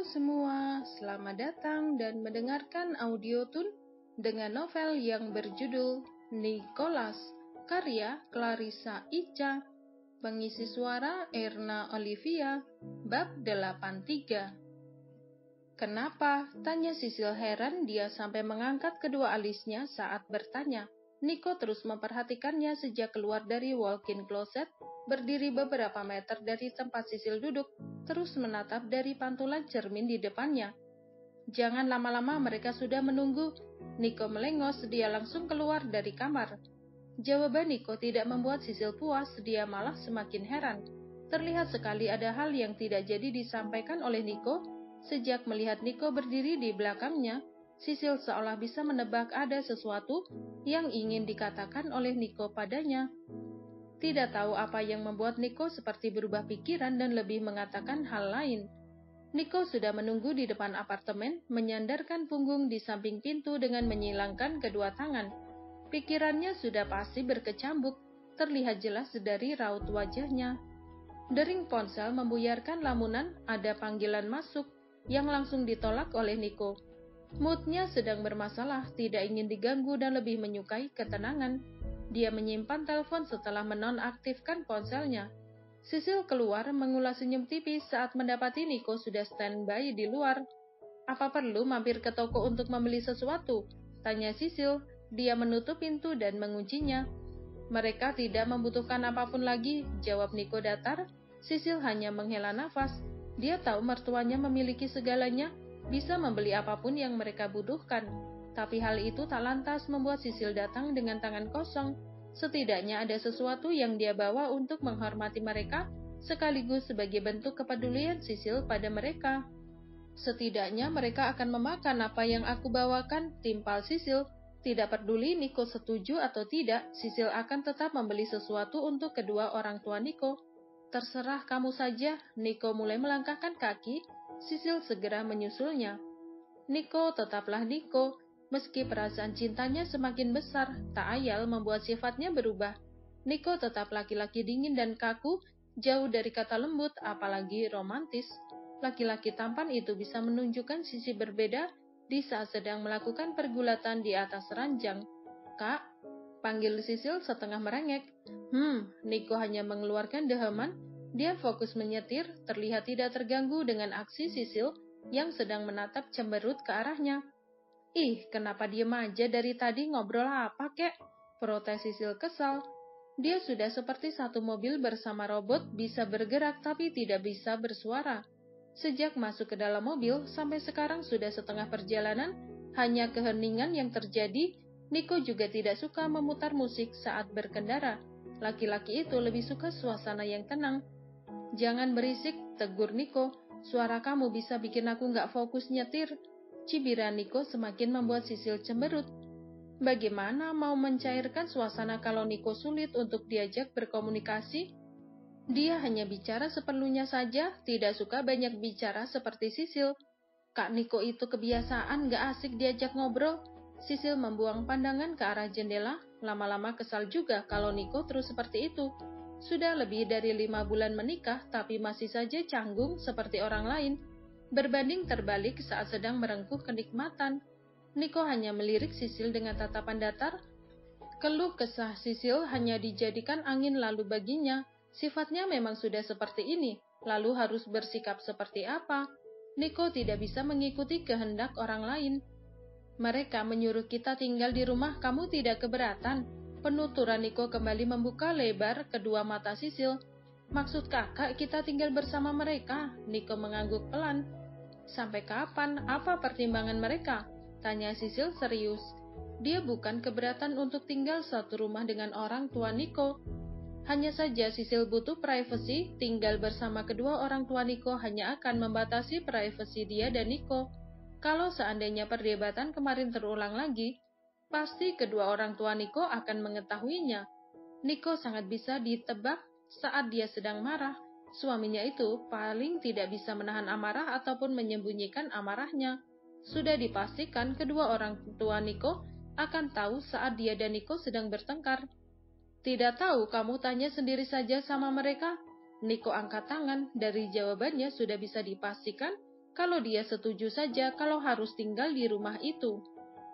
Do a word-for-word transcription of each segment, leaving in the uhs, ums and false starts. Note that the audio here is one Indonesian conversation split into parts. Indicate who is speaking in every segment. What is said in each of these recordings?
Speaker 1: Halo semua, selamat datang dan mendengarkan audio tun dengan novel yang berjudul Nicholas, karya Clarissa Ica, pengisi suara Erna Olivia, bab delapan puluh tiga. Kenapa? Tanya Sisil heran dia sampai mengangkat kedua alisnya saat bertanya. Nico terus memperhatikannya sejak keluar dari walk-in closet, berdiri beberapa meter dari tempat Sisil duduk, terus menatap dari pantulan cermin di depannya. Jangan lama-lama, mereka sudah menunggu. Nico melengos, dia langsung keluar dari kamar. Jawaban Nico tidak membuat Sisil puas, dia malah semakin heran. Terlihat sekali ada hal yang tidak jadi disampaikan oleh Nico. Sejak melihat Nico berdiri di belakangnya, Sisil seolah bisa menebak ada sesuatu yang ingin dikatakan oleh Nico padanya. Tidak tahu apa yang membuat Nico seperti berubah pikiran dan lebih mengatakan hal lain. Nico sudah menunggu di depan apartemen, menyandarkan punggung di samping pintu dengan menyilangkan kedua tangan. Pikirannya sudah pasti berkecambuk, terlihat jelas dari raut wajahnya. Dering ponsel membuyarkan lamunan, ada panggilan masuk, yang langsung ditolak oleh Nico. Moodnya sedang bermasalah, tidak ingin diganggu dan lebih menyukai ketenangan. Dia menyimpan telepon setelah menonaktifkan ponselnya. Sisil keluar mengulas senyum tipis saat mendapati Nico sudah standby di luar. Apa perlu mampir ke toko untuk membeli sesuatu? Tanya Sisil. Dia menutup pintu dan menguncinya. Mereka tidak membutuhkan apapun lagi, jawab Nico datar. Sisil hanya menghela nafas. Dia tahu mertuanya memiliki segalanya, bisa membeli apapun yang mereka butuhkan. Tapi hal itu tak lantas membuat Sisil datang dengan tangan kosong. Setidaknya ada sesuatu yang dia bawa untuk menghormati mereka, sekaligus sebagai bentuk kepedulian Sisil pada mereka. Setidaknya mereka akan memakan apa yang aku bawakan, timpal Sisil. Tidak peduli Nico setuju atau tidak, Sisil akan tetap membeli sesuatu untuk kedua orang tua Nico. Terserah kamu saja. Nico mulai melangkahkan kaki. Sisil segera menyusulnya. Nico tetaplah Nico. Meski perasaan cintanya semakin besar, tak ayal membuat sifatnya berubah. Nico tetap laki-laki dingin dan kaku, jauh dari kata lembut, apalagi romantis. Laki-laki tampan itu bisa menunjukkan sisi berbeda di saat sedang melakukan pergulatan di atas ranjang. Kak, panggil Sisil setengah merengek. Hmm, Nico hanya mengeluarkan deheman. Dia fokus menyetir, terlihat tidak terganggu dengan aksi Sisil yang sedang menatap cemberut ke arahnya. Ih, kenapa diem aja dari tadi, ngobrol apa kek? Protes Sisil kesal. Dia sudah seperti satu mobil bersama robot, bisa bergerak tapi tidak bisa bersuara. Sejak masuk ke dalam mobil, sampai sekarang sudah setengah perjalanan, hanya keheningan yang terjadi. Nico juga tidak suka memutar musik saat berkendara. Laki-laki itu lebih suka suasana yang tenang. Jangan berisik, tegur Nico. Suara kamu bisa bikin aku nggak fokus nyetir. Cibiran Nico semakin membuat Sisil cemberut. Bagaimana mau mencairkan suasana kalau Nico sulit untuk diajak berkomunikasi? Dia hanya bicara seperlunya saja, tidak suka banyak bicara seperti Sisil. Kak Nico itu kebiasaan gak asik diajak ngobrol. Sisil membuang pandangan ke arah jendela, lama-lama kesal juga kalau Nico terus seperti itu. Sudah lebih dari lima bulan menikah, tapi masih saja canggung seperti orang lain. Berbanding terbalik saat sedang merengkuh kenikmatan. Nico hanya melirik Sisil dengan tatapan datar. Keluh kesah Sisil hanya dijadikan angin lalu baginya. Sifatnya memang sudah seperti ini, lalu harus bersikap seperti apa? Nico tidak bisa mengikuti kehendak orang lain. Mereka menyuruh kita tinggal di rumah, kamu tidak keberatan? Penuturan Nico kembali membuka lebar kedua mata Sisil. Maksud kakak kita tinggal bersama mereka? Nico mengangguk pelan. Sampai kapan? Apa pertimbangan mereka? Tanya Sisil serius. Dia bukan keberatan untuk tinggal satu rumah dengan orang tua Nico. Hanya saja Sisil butuh privasi, tinggal bersama kedua orang tua Nico hanya akan membatasi privasi dia dan Nico. Kalau seandainya perdebatan kemarin terulang lagi, pasti kedua orang tua Nico akan mengetahuinya. Nico sangat bisa ditebak saat dia sedang marah. Suaminya itu paling tidak bisa menahan amarah ataupun menyembunyikan amarahnya. Sudah dipastikan kedua orang tua Nico akan tahu saat dia dan Nico sedang bertengkar. Tidak tahu, kamu tanya sendiri saja sama mereka. Nico angkat tangan, dari jawabannya sudah bisa dipastikan kalau dia setuju saja kalau harus tinggal di rumah itu.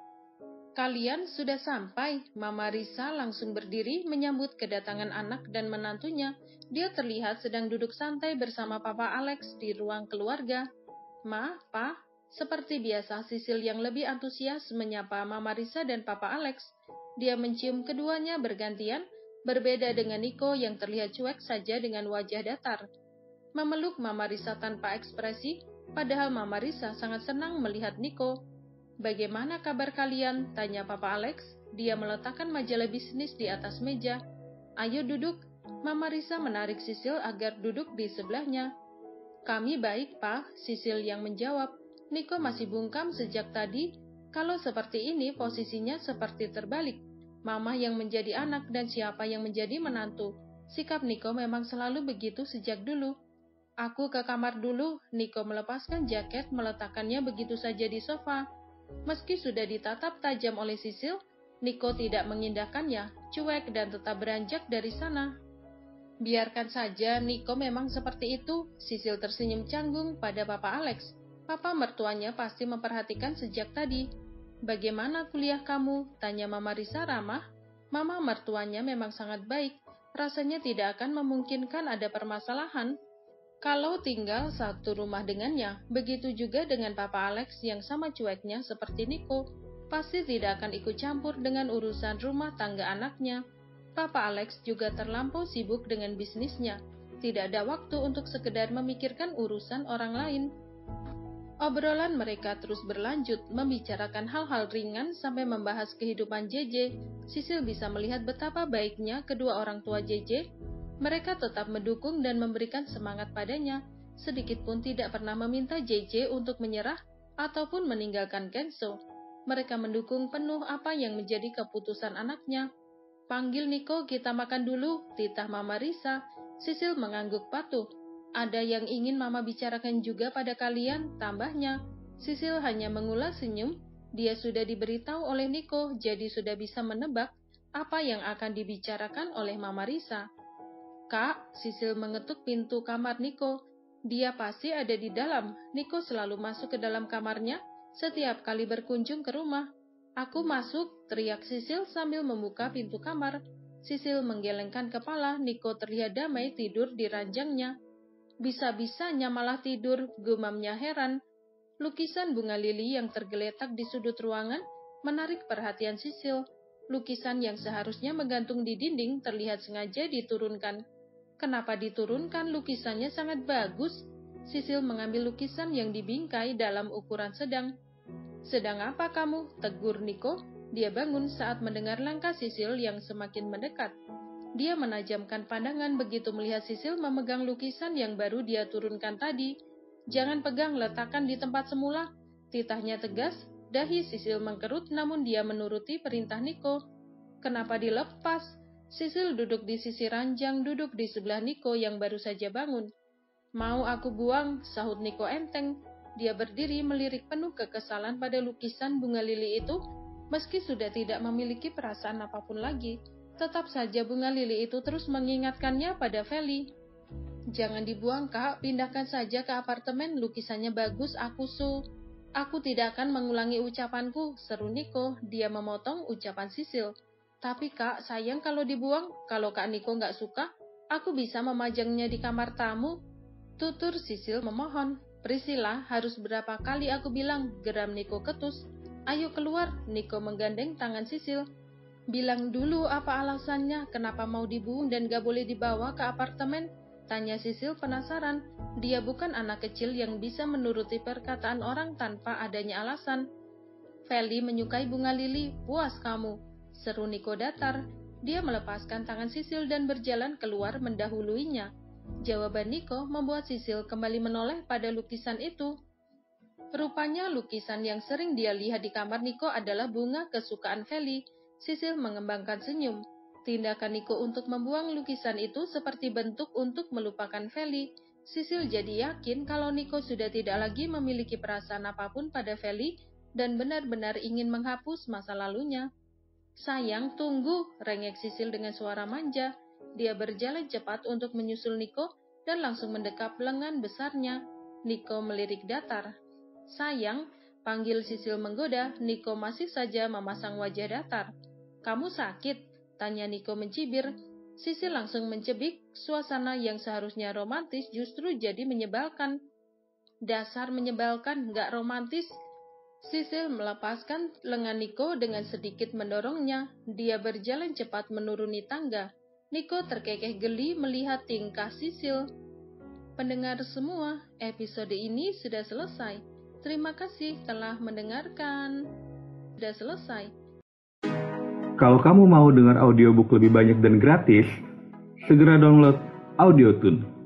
Speaker 1: Kalian sudah sampai. Mama Risa langsung berdiri menyambut kedatangan anak dan menantunya. Dia terlihat sedang duduk santai bersama Papa Alex di ruang keluarga. Ma, Pa, seperti biasa Sisil yang lebih antusias menyapa Mama Risa dan Papa Alex. Dia mencium keduanya bergantian, berbeda dengan Nico yang terlihat cuek saja dengan wajah datar. Memeluk Mama Risa tanpa ekspresi, padahal Mama Risa sangat senang melihat Nico. "Bagaimana kabar kalian?" tanya Papa Alex. Dia meletakkan majalah bisnis di atas meja. "Ayo duduk." Mama Risa menarik Sisil agar duduk di sebelahnya. "Kami baik, Pak," Sisil yang menjawab. "Nico masih bungkam sejak tadi. Kalau seperti ini posisinya seperti terbalik. Mama yang menjadi anak dan siapa yang menjadi menantu. Sikap Nico memang selalu begitu sejak dulu." "Aku ke kamar dulu." Nico melepaskan jaket, meletakkannya begitu saja di sofa. Meski sudah ditatap tajam oleh Sisil, Nico tidak mengindahkannya, cuek dan tetap beranjak dari sana. "Biarkan saja, Nico memang seperti itu." Sisil tersenyum canggung pada Papa Alex. "Papa mertuanya pasti memperhatikan sejak tadi." "Bagaimana kuliah kamu?" tanya Mama Risa ramah. Mama mertuanya memang sangat baik, rasanya tidak akan memungkinkan ada permasalahan kalau tinggal satu rumah dengannya. Begitu juga dengan Papa Alex yang sama cueknya seperti Nico. Pasti tidak akan ikut campur dengan urusan rumah tangga anaknya. Papa Alex juga terlampau sibuk dengan bisnisnya. Tidak ada waktu untuk sekedar memikirkan urusan orang lain. Obrolan mereka terus berlanjut, membicarakan hal-hal ringan sampai membahas kehidupan J J. Sisil bisa melihat betapa baiknya kedua orang tua J J. Mereka tetap mendukung dan memberikan semangat padanya, sedikit pun tidak pernah meminta J J untuk menyerah ataupun meninggalkan Kenzo. Mereka mendukung penuh apa yang menjadi keputusan anaknya. "Panggil Nico, kita makan dulu," titah Mama Risa. Sisil mengangguk patuh. "Ada yang ingin Mama bicarakan juga pada kalian," tambahnya. Sisil hanya mengulas senyum. Dia sudah diberitahu oleh Nico, jadi sudah bisa menebak apa yang akan dibicarakan oleh Mama Risa. "Kak," Sisil mengetuk pintu kamar Nico. Dia pasti ada di dalam. Nico selalu masuk ke dalam kamarnya setiap kali berkunjung ke rumah. "Aku masuk," teriak Sisil sambil membuka pintu kamar. Sisil menggelengkan kepala. Nico terlihat damai tidur di ranjangnya. "Bisa-bisanya malah tidur," gumamnya heran. Lukisan bunga lili yang tergeletak di sudut ruangan menarik perhatian Sisil. Lukisan yang seharusnya menggantung di dinding terlihat sengaja diturunkan. Kenapa diturunkan? Lukisannya sangat bagus. Sisil mengambil lukisan yang dibingkai dalam ukuran sedang. "Sedang apa kamu?" tegur Nico. Dia bangun saat mendengar langkah Sisil yang semakin mendekat. Dia menajamkan pandangan begitu melihat Sisil memegang lukisan yang baru dia turunkan tadi. "Jangan pegang, letakkan di tempat semula," titahnya tegas. Dahi Sisil mengkerut namun dia menuruti perintah Nico. "Kenapa dilepas?" Sisil duduk di sisi ranjang, duduk di sebelah Nico yang baru saja bangun. "Mau aku buang," sahut Nico enteng. Dia berdiri melirik penuh kekesalan pada lukisan bunga lili itu. Meski sudah tidak memiliki perasaan apapun lagi, tetap saja bunga lili itu terus mengingatkannya pada Feli. "Jangan dibuang, Kak. Pindahkan saja ke apartemen. Lukisannya bagus, aku su." "Aku tidak akan mengulangi ucapanku," seru Nico. Dia memotong ucapan Sisil. "Tapi Kak, sayang kalau dibuang. Kalau Kak Nico nggak suka, aku bisa memajangnya di kamar tamu," tutur Sisil memohon. "Priscilla, harus berapa kali aku bilang," geram Nico ketus. "Ayo keluar." Nico menggandeng tangan Sisil. "Bilang dulu apa alasannya, kenapa mau dibuang dan gak boleh dibawa ke apartemen?" tanya Sisil penasaran. Dia bukan anak kecil yang bisa menuruti perkataan orang tanpa adanya alasan. "Feli menyukai bunga lili, puas kamu," seru Nico datar. Dia melepaskan tangan Sisil dan berjalan keluar mendahuluinya. Jawaban Nico membuat Sisil kembali menoleh pada lukisan itu. Rupanya lukisan yang sering dia lihat di kamar Nico adalah bunga kesukaan Feli. Sisil mengembangkan senyum. Tindakan Nico untuk membuang lukisan itu seperti bentuk untuk melupakan Feli. Sisil jadi yakin kalau Nico sudah tidak lagi memiliki perasaan apapun pada Feli dan benar-benar ingin menghapus masa lalunya. "Sayang, tunggu," rengek Sisil dengan suara manja. Dia berjalan cepat untuk menyusul Nico dan langsung mendekap lengan besarnya. Nico melirik datar. Sayang, panggil Sisil menggoda, Nico masih saja memasang wajah datar. Kamu sakit? Tanya Nico mencibir. Sisil langsung mencebik, suasana yang seharusnya romantis justru jadi menyebalkan. Dasar menyebalkan, gak romantis. Sisil melepaskan lengan Nico dengan sedikit mendorongnya. Dia berjalan cepat menuruni tangga. Nico terkekeh geli melihat tingkah Sisil. Pendengar semua, episode ini sudah selesai. Terima kasih telah mendengarkan. Sudah selesai.
Speaker 2: Kalau kamu mau dengar audiobook lebih banyak dan gratis, segera download AudioTune.